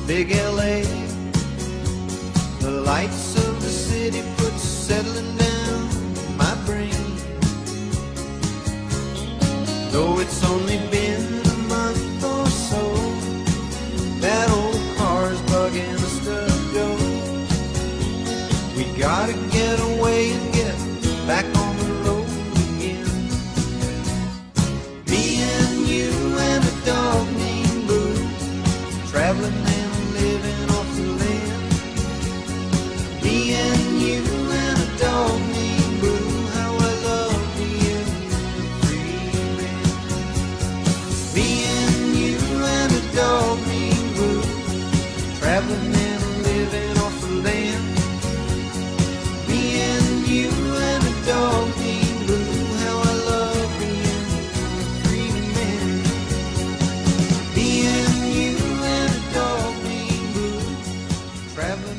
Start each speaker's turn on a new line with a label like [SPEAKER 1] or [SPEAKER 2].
[SPEAKER 1] Big LA, the lights of the city put settling down my brain. Though it's only been a month or so, that old car's bugging us to go. We gotta get away and get back on the road again. Me and you and a dog named Boo, traveling and living off the land. Me and you and a dog named Boo, how I love being a free man. Me and you and a dog named Boo, traveling and living off the land. Me and you and a dog named Boo, how I love being a free man. Me and you and a dog named Boo, traveling.